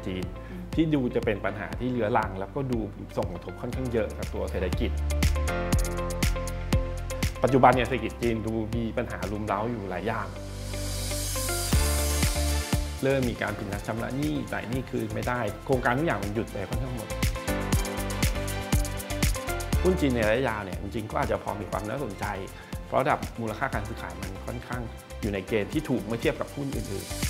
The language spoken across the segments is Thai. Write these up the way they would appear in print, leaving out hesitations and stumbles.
จีนที่ดูจะเป็นปัญหาที่เรื้อรังแล้วก็ดูส่งผลกระทบค่อนข้างเยอะกับตัวเศรษฐกิจปัจจุบันเนี่ยเศรษฐกิจจีนดูมีปัญหารุมเร้าอยู่หลายอย่างเริ่มมีการผิดนัดชำระหนี้จ่ายหนี้คืนไม่ได้โครงการทุกอย่างมันหยุดไปค่อนข้างหมดหุ้นจีนในระยะยาวเนี่ยจริงๆก็อาจจะพอมีความน่าสนใจเพราะระดับมูลค่าการซื้อขายมันค่อนข้างอยู่ในเกณฑ์ที่ถูกเมื่อเทียบกับหุ้นอื่นๆ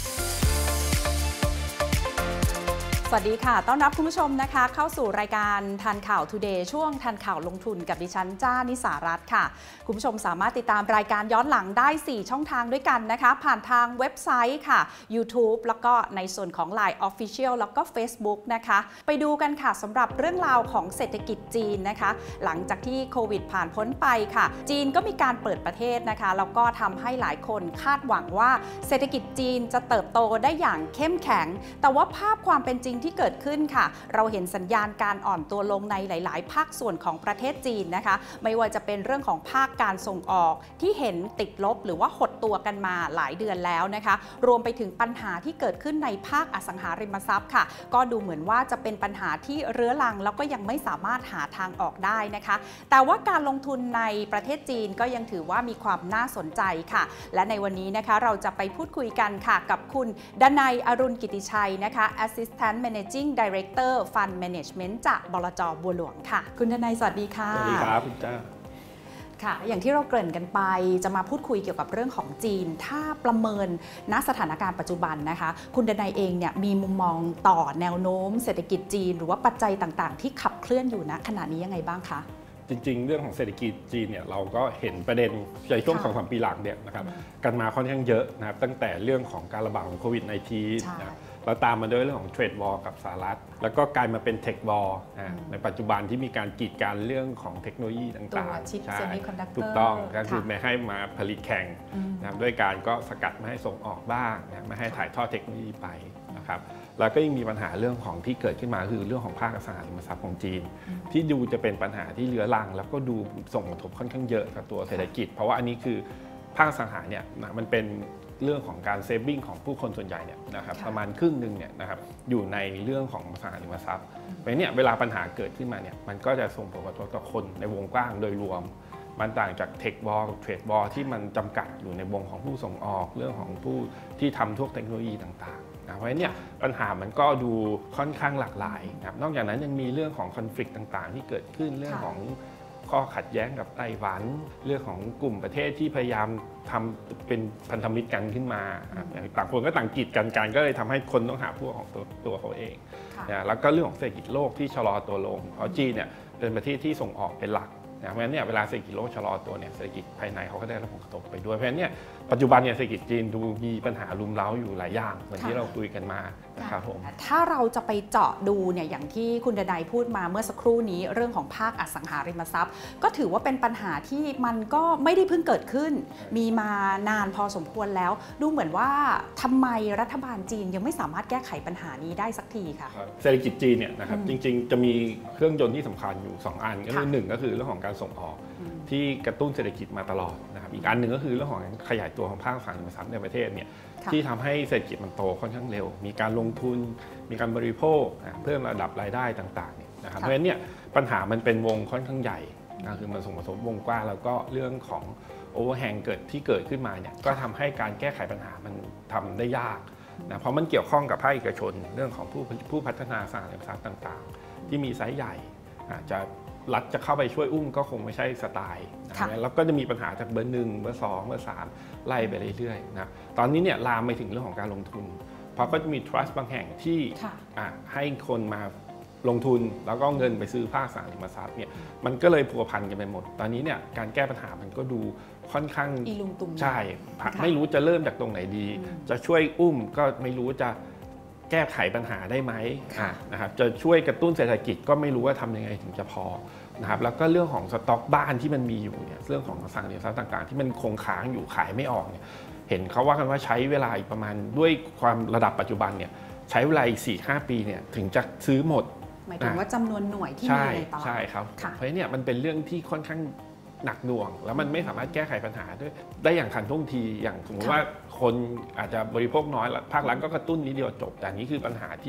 สวัสดีค่ะต้อนรับคุณผู้ชมนะคะเข้าสู่รายการทันข่าว Today ช่วงทันข่าวลงทุนกับดิฉันจ้านิสารัตน์ค่ะคุณผู้ชมสามารถติดตามรายการย้อนหลังได้4ช่องทางด้วยกันนะคะผ่านทางเว็บไซต์ค่ะ YouTube แล้วก็ในส่วนของ LINE Official แล้วก็ Facebook นะคะไปดูกันค่ะสำหรับเรื่องราวของเศรษฐกิจจีนนะคะหลังจากที่โควิดผ่านพ้นไปค่ะจีนก็มีการเปิดประเทศนะคะแล้วก็ทำให้หลายคนคาดหวังว่าเศรษฐกิจจีนจะเติบโตได้อย่างเข้มแข็งแต่ว่าภาพความเป็นจริงที่เกิดขึ้นค่ะเราเห็นสัญญาณการอ่อนตัวลงในหลายๆภาคส่วนของประเทศจีนนะคะไม่ว่าจะเป็นเรื่องของภาคการส่งออกที่เห็นติดลบหรือว่าหดตัวกันมาหลายเดือนแล้วนะคะรวมไปถึงปัญหาที่เกิดขึ้นในภาคอสังหาริมทรัพย์ค่ะก็ดูเหมือนว่าจะเป็นปัญหาที่เรื้อรังแล้วก็ยังไม่สามารถหาทางออกได้นะคะแต่ว่าการลงทุนในประเทศจีนก็ยังถือว่ามีความน่าสนใจค่ะและในวันนี้นะคะเราจะไปพูดคุยกันค่ะกับคุณดนัย อรุณกิติชัยนะคะ Assistant Managing Director Fund Management จากบลจ.บัวหลวงค่ะคุณดนัยสวัสดีค่ะสวัสดีครับคุณจ้าค่ะอย่างที่เราเกริ่นกันไปจะมาพูดคุยเกี่ยวกับเรื่องของจีนถ้าประเมินณสถานการณ์ปัจจุบันนะคะคุณดนัยเองเนี่ยมีมุมมองต่อแนวโน้มเศรษฐกิจจีนหรือว่าปัจจัยต่างๆที่ขับเคลื่อนอยู่ณขณะนี้ยังไงบ้างคะจริงๆเรื่องของเศรษฐกิจจีนเนี่ยเราก็เห็นประเด็นในช่วง2-3 ปีหลังเนี่ยนะครับกันมาค่อนข้างเยอะนะครับตั้งแต่เรื่องของการระบาดของโควิด -19 นะแล้วตามมาด้วยเรื่องของเทรดวอร์กับสหรัฐแล้วก็กลายมาเป็นเทควอร์ในปัจจุบันที่มีการกีดกันเรื่องของเทคโนโลยีต่างๆใช่ถูกต้องก็คือไม่ให้มาผลิตแข่งนะด้วยการก็สกัดไม่ให้ส่งออกบ้างนะไม่ให้ถ่ายทอดเทคโนโลยีไปนะครับแล้วก็ยังมีปัญหาเรื่องของที่เกิดขึ้นมาคือเรื่องของภาคอสังหาริมทรัพย์ของจีนที่ดูจะเป็นปัญหาที่เรื้อรังแล้วก็ดูส่งผลกระทบค่อนข้างเยอะกับตัวเศรษฐกิจเพราะว่าอันนี้คือภาคอสังหาเนี่ยมันเป็นเรื่องของการเซฟวิ่งของผู้คนส่วนใหญ่เนี่ยนะครับประมาณครึ่งนึงเนี่ยนะครับอยู่ในเรื่องของอสังหาริมทรัพย์เพราะเนี่ยเวลาปัญหาเกิดขึ้นมาเนี่ยมันก็จะส่งผลกระทบต่อคนในวงกว้างโดยรวมมันต่างจากเทควอลเทรดวอลที่มันจำกัดอยู่ในวงของผู้ส่งออกเรื่องของผู้ที่ทำพวกเทคโนโลยีต่างๆเพราะฉะนั้นเนี่ยปัญหามันก็ดูค่อนข้างหลากหลายนะครับนอกจากนั้นยังมีเรื่องของคอนฟ lict ต่างๆที่เกิดขึ้นเรื่องของข้อขัดแย้งกับไต้หวันเรื่องของกลุ่มประเทศที่พยายามทำเป็นพันธมิตรกันขึ้นมาต่างคนก็ต่างกีดกันก็เลยทำให้คนต้องหาพวกของตัวเขาเองแล้วก็เรื่องของเศรษฐกิจโลกที่ชะลอตัวลงเพราะจีนเนี่ยเป็นประเทศที่ส่งออกเป็นหลักเพราะฉะนั้นเนี่ยเวลาเศรษฐกิจโลกชะลอตัวเนี่ยเศรษฐกิจภายในเขาก็ได้รับผลกระทบไปด้วยเพราะฉะนั้นเนี่ยปัจจุบันเนี่ยเศรษฐกิจจีนดูมีปัญหารุมเร้าอยู่หลายอย่างเหมือนที่เราคุยกันมานะครับผมถ้าเราจะไปเจาะดูเนี่ยอย่างที่คุณดนัยพูดมาเมื่อสักครู่นี้เรื่องของภาคอสังหาริมทรัพย์ก็ถือว่าเป็นปัญหาที่มันก็ไม่ได้เพิ่งเกิดขึ้นมีมานานพอสมควรแล้วดูเหมือนว่าทำไมรัฐบาลจีนยังไม่สามารถแก้ไขปัญหานี้ได้สักทีค่ะเศรษฐกิจจีนเนี่ยนะครับจริงๆจะมีเครื่องยนต์ที่สำคัญอยู่2อันก็คือ1ก็คือเรื่องของการส่งออกที่กระตุ้นเศรษฐกิจมาตลอดนะครับอีกอันหนึ่งก็คือเรื่องของขยายตัวของภาคอสังหาริมทรัพย์ในประเทศเนี่ยที่ทำให้เศรษฐกิจมันโตค่อนข้างเร็วมีการลงทุนมีการบริโภคเพิ่มระดับรายได้ต่างๆเนี่ยนะครับเพราะฉะนั้นเนี่ยปัญหามันเป็นวงค่อนข้างใหญ่คือมันส่งผลกระทบวงกว้างแล้วก็เรื่องของโอเวอร์แฮงที่เกิดขึ้นมาเนี่ยก็ทำให้การแก้ไขปัญหามันทำได้ยากนะเพราะมันเกี่ยวข้องกับภาคเอกชนเรื่องของผู้พัฒนาอสังหาริมทรัพย์ต่างๆที่มีไซส์ใหญ่จะรัฐจะเข้าไปช่วยอุ้มก็คงไม่ใช่สไตล์แล้วก็จะมีปัญหาจากเบอร์1เบอร์2เบอร์3ไล่ไปเรื่อยๆนะตอนนี้เนี่ยลามไปถึงเรื่องของการลงทุนเพราะก็จะมี trust บางแห่งที่ให้คนมาลงทุนแล้วก็เงินไปซื้อภาคอสังหาริมทรัพย์เนี่ยมันก็เลยพัวพันกันไปหมดตอนนี้เนี่ยการแก้ปัญหามันก็ดูค่อนข้างอีลุงตุงใช่ไม่รู้จะเริ่มจากตรงไหนดีจะช่วยอุ้มก็ไม่รู้จะแก้ไขปัญหาได้ไหมนะครับจะช่วยกระตุ้นเศรษฐกิจก็ไม่รู้ว่าทำยังไงถึงจะพอนะครับแล้วก็เรื่องของสต็อกบ้านที่มันมีอยู่เนี่ยเรื่องของอสังหาริมทรัพย์ต่างๆที่มันคงค้างอยู่ขายไม่ออกเนี่ยเห็นเขาว่ากันว่าใช้เวลาอีกประมาณด้วยความระดับปัจจุบันเนี่ยใช้เวลาอีก 4-5 ปีเนี่ยถึงจะซื้อหมดหมายถึงว่าจำนวนหน่วยที่มีในตลาดใช่ครับเพราะเนี่ยมันเป็นเรื่องที่ค่อนข้างหนักหน่วงแล้วมันไม่สามารถแก้ไขปัญหาได้อย่างทันท่วงทีอย่างสมมติว่าคนอาจจะบริโภคน้อยภาครัฐก็กระตุ้นนิดเดียวจบแต่นี้คือปัญหาที่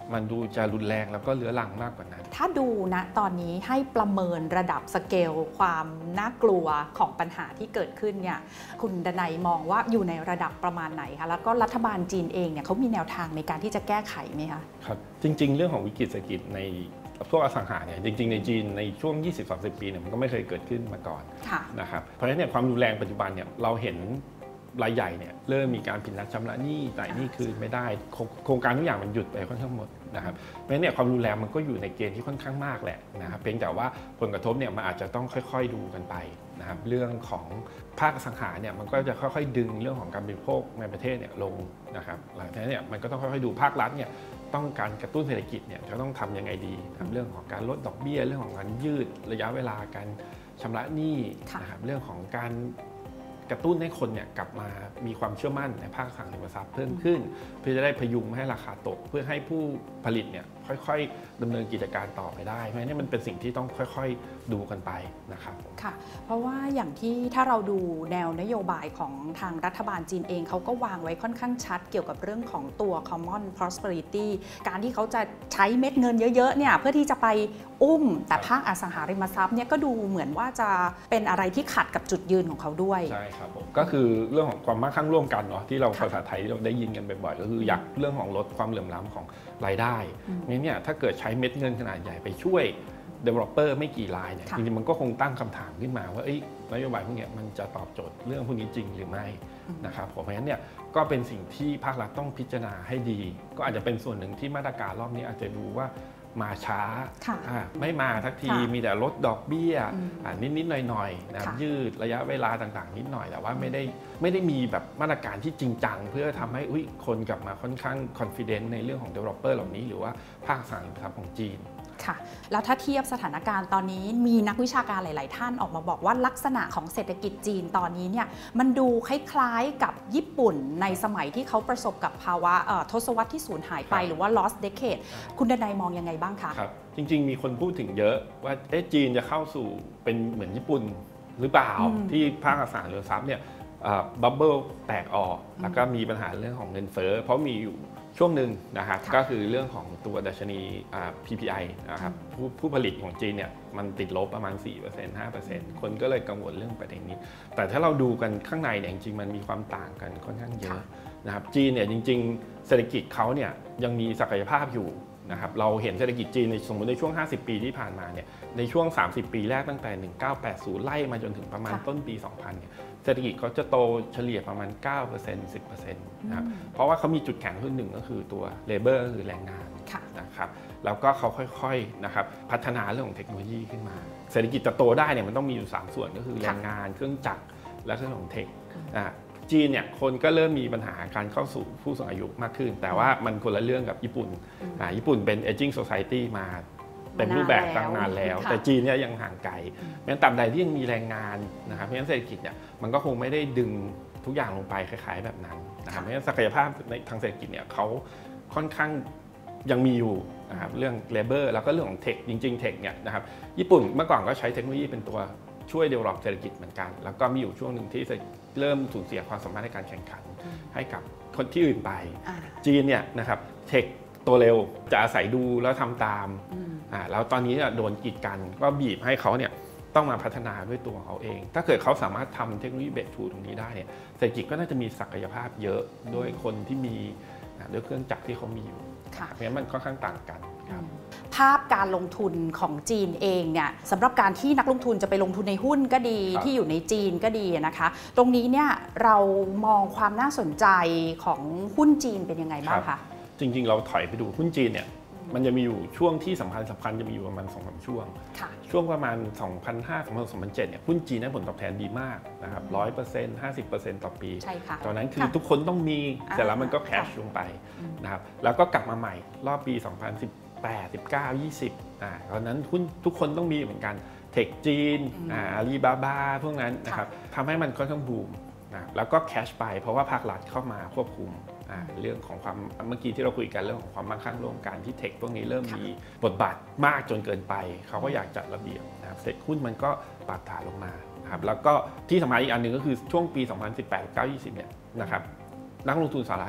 มันดูจะรุนแรงแล้วก็เรื้อรังมากกว่านั้นถ้าดูนะตอนนี้ให้ประเมินระดับสเกลความน่ากลัวของปัญหาที่เกิดขึ้นเนี่ยคุณดนัยมองว่าอยู่ในระดับประมาณไหนคะแล้วก็รัฐบาลจีนเองเนี่ยเขามีแนวทางในการที่จะแก้ไขไหมคะครับจริงๆเรื่องของวิกฤตเศรษฐกิจในพวกอสังหาเนี่ยจริงๆในจีนในช่วง 20-30 ปีเนี่ยมันก็ไม่เคยเกิดขึ้นมาก่อนนะครับเพราะฉะนั้นเนี่ยความรุนแรงปัจจุบันเนี่ยเราเห็นรายใหญ่เนี่ยเริ่มมีการผิดนัดชำระหนี้จ่ายหนี้คืนไม่ได้โครงการทุกอย่างมันหยุดไปค่อนข้างหมดนะครับเพราะฉะนั้นเนี่ยความรุนแรงมันก็อยู่ในเกณฑ์ที่ค่อนข้างมากแหละนะครับเพียงแต่ว่าผลกระทบเนี่ยมันอาจจะต้องค่อยๆดูกันไปนะครับเรื่องของภาคอสังหาเนี่ยมันก็จะค่อยๆดึงเรื่องของการบริโภคในประเทศเนี่ยลงนะครับหลังจากนั้นเนี่ยมันก็ต้องค่อยๆดูภาครัฐเนี่ยต้องการกระตุ้นเศรษฐกิจเนี่ยจะต้องทำยังไงดีเรื่องของการลดดอกเบี้ยเรื่องของการยืดระยะเวลาการชำระหนี้นะครับเรื่องของการกระตุ้นให้คนเนี่ยกลับมามีความเชื่อมั่นในภาคอสังหาริมทรัพย์เพิ่มขึ้นเพื่อจะได้พยุงไม่ให้ราคาตกเพื่อให้ผู้ผลิตเนี่ยค่อยๆดำเนินกิจการต่อไปได้เพราะฉะนั้นมันเป็นสิ่งที่ต้องค่อยๆดูกันไปนะครับค่ะเพราะว่าอย่างที่ถ้าเราดูแนวนโยบายของทางรัฐบาลจีนเองเขาก็วางไว้ค่อนข้างชัดเกี่ยวกับเรื่องของตัว Common Prosperity การที่เขาจะใช้เม็ดเงินเยอะๆเนี่ยเพื่อที่จะไปอุ้มแต่ภาคอสังหาริมทรัพย์เนี่ยก็ดูเหมือนว่าจะเป็นอะไรที่ขัดกับจุดยืนของเขาด้วยใช่ครับผมก็คือเรื่องของความมั่งคั่งร่วมกันเนาะที่เราภาษาไทยเราได้ยินกันบ่อยๆก็คืออยากเรื่องของลดความเหลื่อมล้ำของรายได้งั้นเนี่ยถ้าเกิดใช้เม็ดเงินขนาดใหญ่ไปช่วย developer ไม่กี่รายเนี่ยจริงๆมันก็คงตั้งคำถามขึ้นมาว่านโยบายพวกนี้มันจะตอบโจทย์เรื่องพวกนี้จริงหรือไม่นะครับเพราะฉะนั้นเนี่ยก็เป็นสิ่งที่ภาครัฐต้องพิจารณาให้ดีก็อาจจะเป็นส่วนหนึ่งที่มาตรการรอบนี้อาจจะดูว่ามาช้าไม่มาทักทีมีแต่ลดดอกเบี้ยนิดๆหน่อยๆนะยืดระยะเวลาต่างๆนิดหน่อยแต่ว่าไม่ได้มีแบบมาตรการที่จริงจังเพื่อทำให้คนกลับมาค่อนข้าง confident ในเรื่องของ developer เหล่านี้หรือว่าภาคอสังหาริมทรัพย์ของจีนค่ะแล้วถ้าเทียบสถานการณ์ตอนนี้มีนักวิชาการหลายๆท่านออกมาบอกว่าลักษณะของเศรษฐกิจจีนตอนนี้เนี่ยมันดูคล้ายๆกับญี่ปุ่นในสมัยที่เขาประสบกับภาวะทศวรรษที่สูญหายไปหรือว่า lost decade คุณดนัยมองยังไงบ้างคะครับจริงๆมีคนพูดถึงเยอะว่าจีนจะเข้าสู่เป็นเหมือนญี่ปุ่นหรือเปล่าที่ภาคอสังหาริมทรัพย์เนี่ยบับเบิ้ลแตกออกแล้วก็มีปัญหาเรื่องของเงินเฟ้อเพราะมีอยู่ช่วงหนึ่งนะครับก็คือเรื่องของตัวดัชนี PPI นะครับผู้ผลิตของจีนเนี่ยมันติดลบประมาณ 4% 5% คนก็เลยกังวลเรื่องประเด็นนี้แต่ถ้าเราดูกันข้างในเนี่ยจริงๆมันมีความต่างกันค่อนข้างเยอะนะครับจีนเนี่ยจริงๆเศรษฐกิจเขาเนี่ยยังมีศักยภาพอยู่นะครับเราเห็นเศรษฐกิจจีนในสมมติในช่วง50 ปีที่ผ่านมาเนี่ยในช่วง30 ปีแรกตั้งแต่1980ไล่มาจนถึงประมาณต้นปี 2000เนี่ยเศรษฐกิจเขาจะโตเฉลี่ยประมาณ 9% 10% นะครับเพราะว่าเขามีจุดแข็งขึ้นหนึ่งก็คือตัว labor คือแรงงานนะครับแล้วก็เขาค่อยๆนะครับพัฒนาเรื่องของเทคโนโลยีขึ้นมาเศรษฐกิจจะโตได้เนี่ยมันต้องมีอยู่3ส่วนก็คือแรงงานเครื่องจักรและเรื่องของเทคจีนเนี่ยคนก็เริ่มมีปัญหาการเข้าสู่ผู้สูงอายุมากขึ้นแต่ว่ามันคนละเรื่องกับญี่ปุ่นญี่ปุ่นเป็น aging society มาเต็มรูปแบบตั้งนานแล้วแต่จีนเนี่ยยังห่างไกลเพราะฉะนั้นตราบใดที่ยังมีแรงงานนะครับเพราะฉะนั้นเศรษฐกิจเนี่ยมันก็คงไม่ได้ดึงทุกอย่างลงไปคล้ายๆแบบนั้นนะครับเพราะฉะนั้นศักยภาพในทางเศรษฐกิจเนี่ยเขาค่อนข้างยังมีอยู่นะครับเรื่อง labor แล้วก็เรื่องของเทคจริงๆเทคเนี่ยนะครับญี่ปุ่นเมื่อก่อนก็ใช้เทคโนโลยีเป็นตัวช่วย develop เศรษฐกิจเหมือนกันแล้วก็มีอยู่ช่วงหนึ่งที่เริ่มสูญเสียความสามารถในการแข่งขันให้กับคนที่อื่นไปจีนเนี่ยนะครับเทคตัวเร็วจะอาศัยดูแล้วทำตามแล้วตอนนี้โดนกีดกันก็บีบให้เขาเนี่ยต้องมาพัฒนาด้วยตัวเขาเองถ้าเกิดเขาสามารถทำเทคโนโลยีเบสทูตรงนี้ได้เนี่ยเศรษฐกิจก็น่าจะมีศักยภาพเยอะด้วยคนที่มีด้วยเครื่องจักรที่เขามีอยู่เพราะฉะนั้นมันค่อนข้างต่างกันครับภาพการลงทุนของจีนเองเนี่ยสำหรับการที่นักลงทุนจะไปลงทุนในหุ้นก็ดีที่อยู่ในจีนก็ดีนะคะตรงนี้เนี่ยเรามองความน่าสนใจของหุ้นจีนเป็นยังไงบ้างคะจริงๆเราถอยไปดูหุ้นจีนเนี่ยมันจะมีอยู่ช่วงที่สำคัญจะมีอยู่ประมาณ 2-3 ช่วงประมาณ 2005-2007 เนี่ยหุ้นจีนได้ผลตอบแทนดีมมากนะครับ 100% 50% ต่อปีตอนนั้นคือทุกคนต้องมีแต่แล้วมันก็แคชลงไปนะครับแล้วก็กลับมาใหม่รอบปี 2018 19 20ตอนนั้นหุ้นทุกคนต้องมีเหมือนกันเทคจีนอาลีบาบาพวกนั้นนะครับทำให้มันค่อนข้างบูมนะแล้วก็แคชไปเพราะว่าภาครัฐเข้ามาควบคุมเรื่องของความเมื่อกี้ที่เราคุยกันเรื่องของความมั่งคั่งร่วมกันที่เทคพวกนี้เริ่มมีบทบาทมากจนเกินไปเขาก็อยากจัดระเบียบนะครับเสร็จหุ้นมันก็ปรับฐานลงมานะครับแล้วก็ที่สำคัญอีกอันหนึ่งก็คือช่วงปี 2018-19-20 เนี่ยนะครับนักลงทุนสหรัฐเนี่ย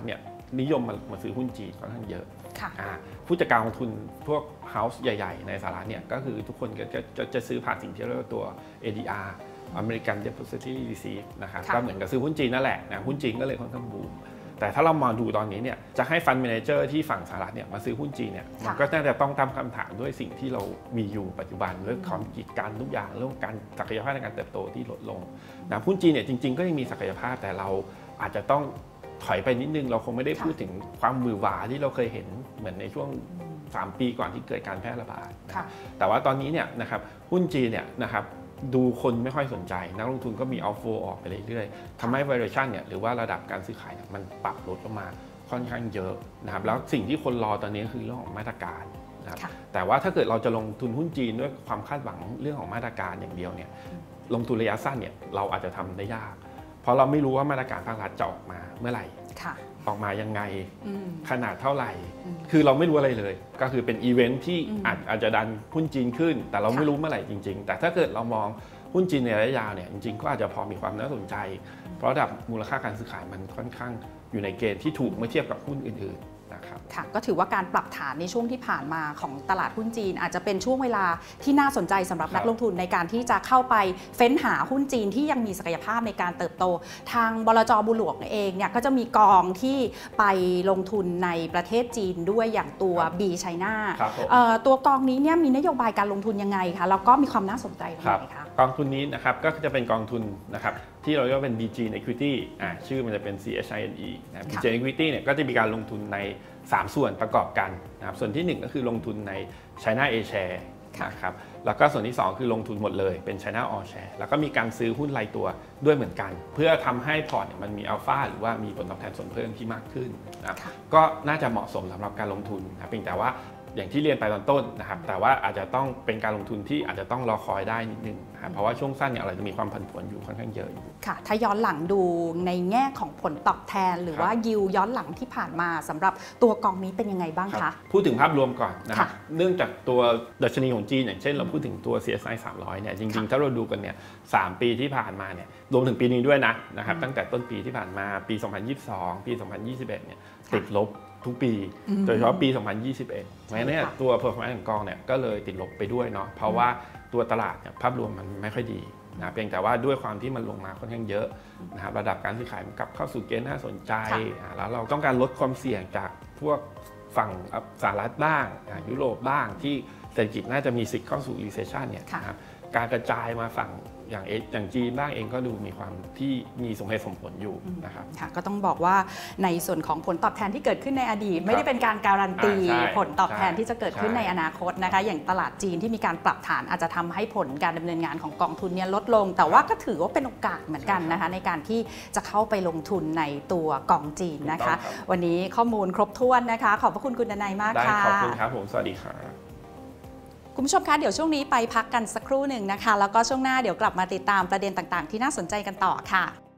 นิยมมาซื้อหุ้นจีนค่อนข้างเยอะค่ะผู้จัดการกองทุนพวกเฮาส์ใหญ่ๆในสหรัฐเนี่ยก็คือทุกคนจะซื้อผ่านสิ่งที่เรียกว่าตัว ADR American Depository Receipt นะครับก็เหมือนกับซื้อหุ้นจีนนั่นแหละนะหุ้นจีนก็เลยค่อนข้างบูมแต่ถ้าเรามาดูตอนนี้เนี่ยจะให้ฟันด์แมเนเจอร์ที่ฝั่งสหรัฐเนี่ยมาซื้อหุ้นจีนเนี่ยมันก็น่าจะต้องตั้งคำถามด้วยสิ่งที่เรามีอยู่ปัจจุบันเรื่องความกิจการทุกอย่างเรื่องการศักยภาพในการเติบโตที่ลดลงนะหุ้นจีนเนี่ยจริงๆก็ยังมีศักยภาพแต่เราอาจจะต้องถอยไปนิดนึงเราคงไม่ได้พูดถึงความหวือหวาที่เราเคยเห็นเหมือนในช่วง3 ปีก่อนที่เกิดการแพร่ระบาดแต่ว่าตอนนี้เนี่ยนะครับหุ้นจีนเนี่ยนะครับดูคนไม่ค่อยสนใจนักลงทุนก็มีเอาโฟออกไปเรื่อยๆทำให้ valuation เนี่ยหรือว่าระดับการซื้อขายมันปรับลดลงมาค่อนข้างเยอะนะครับแล้วสิ่งที่คนรอตอนนี้คือเรื่องของมาตรการนะครับแต่ว่าถ้าเกิดเราจะลงทุนหุ้นจีนด้วยความคาดหวังเรื่องของมาตรการอย่างเดียวเนี่ยลงทุนระยะสั้นเนี่ยเราอาจจะทำได้ยากเพราะเราไม่รู้ว่ามาตรการภาครัฐจะออกมาเมื่อไหร่ออกมายังไงขนาดเท่าไหร่คือเราไม่รู้อะไรเลยก็คือเป็นอีเวนท์ที่อาจจะดันหุ้นจีนขึ้นแต่เราไม่รู้เมื่อไหร่จริงๆแต่ถ้าเกิดเรามองหุ้นจีนในระยะยาวเนี่ยจริงๆก็อาจจะพอมีความน่าสนใจเพราะระดับมูลค่าการซื้อขายมันค่อนข้างอยู่ในเกณฑ์ที่ถูกเมื่อเทียบกับหุ้นอื่นๆนะครับค่ะก็ถือว่าการปรับฐานในช่วงที่ผ่านมาของตลาดหุ้นจีนอาจจะเป็นช่วงเวลาที่น่าสนใจสำหรับนักลงทุนในการที่จะเข้าไปเฟ้นหาหุ้นจีนที่ยังมีศักยภาพในการเติบโตทางบลจ.บัวหลวงเองเนี่ยก็จะมีกองที่ไปลงทุนในประเทศจีนด้วยอย่างตัว B China ตัวกองนี้เนี่ยมีนโยบายการลงทุนยังไงคะแล้วก็มีความน่าสนใจยังไงคะกองทุนนี้นะครับก็จะเป็นกองทุนนะครับที่เราเรียกว่าเป็น BGN Equity ชื่อมันจะเป็น CHINE นะ BGN Equity เนี่ยก็จะมีการลงทุนใน3 ส่วนประกอบกันนะครับส่วนที่1ก็คือลงทุนใน China A Share นะครับแล้วก็ส่วนที่2คือลงทุนหมดเลยเป็น China All Share แล้วก็มีการซื้อหุ้นรายตัวด้วยเหมือนกันเพื่อทำให้พอร์ตมันมีอัลฟาหรือว่ามีผลตอบแทนส่วนเพิ่มที่มากขึ้นนะครับก็น่าจะเหมาะสมสำหรับการลงทุนนะเพียงแต่ว่าอย่างที่เรียนไปตอนต้นนะครับแต่ว่าอาจจะต้องเป็นการลงทุนที่อาจจะต้องรอคอยได้นิดนึงนะครับเพราะว่าช่วงสั้นเนี่ยเราจะมีความผันผวนอยู่ค่อนข้างเยอะอยู่ค่ะถ้าย้อนหลังดูในแง่ของผลตอบแทนหรือว่ายิวย้อนหลังที่ผ่านมาสำหรับตัวกองนี้เป็นยังไงบ้างคะพูดถึงภาพรวมก่อนนะครับเนื่องจากตัวดัชนีของจีนอย่างเช่นเราพูดถึงตัว CSI 300เนี่ยจริงๆถ้าเราดูกันเนี่ย3 ปีที่ผ่านมาเนี่ยรวมถึงปีนี้ด้วยนะครับตั้งแต่ต้นปีที่ผ่านมาปี2022ปี2021เนี่ยติดลบทุกปีโดยเฉพาะปี2021เพราะฉะนั้นเนี่ยตัว performance ของกองเนี่ยก็เลยติดลบไปด้วยเนาะเพราะว่าตัวตลาดเนี่ยภาพรวมมันไม่ค่อยดีนะเพียงแต่ว่าด้วยความที่มันลงมาค่อนข้างเยอะนะครับระดับการซื้อขายมันกลับเข้าสู่เกณฑ์น่าสนใจแล้วเราต้องการลดความเสี่ยงจากพวกฝั่งสหรัฐบ้างยุโรปบ้างที่เศรษฐกิจน่าจะมีสิทธิ์เข้าสู่ recession เนี่ยนะครับการกระจายมาฝั่งอย่างจีนบ้างเองก็ดูมีความที่มีสมเหตุสมผลอยู่นะครับก็ต้องบอกว่าในส่วนของผลตอบแทนที่เกิดขึ้นในอดีตไม่ได้เป็นการการันตีผลตอบแทนที่จะเกิดขึ้นในอนาคตนะคะอย่างตลาดจีนที่มีการปรับฐานอาจจะทำให้ผลการดำเนินงานของกองทุนเนี่ยลดลงแต่ว่าก็ถือว่าเป็นโอกาสเหมือนกันนะคะในการที่จะเข้าไปลงทุนในตัวกองจีนนะคะวันนี้ข้อมูลครบถ้วนนะคะขอบพระคุณคุณดนัยมากค่ะขอบคุณครับผมสวัสดีครับคุณผู้ชมคะเดี๋ยวช่วงนี้ไปพักกันสักครู่หนึ่งนะคะแล้วก็ช่วงหน้าเดี๋ยวกลับมาติดตามประเด็นต่างๆที่น่าสนใจกันต่อค่ะ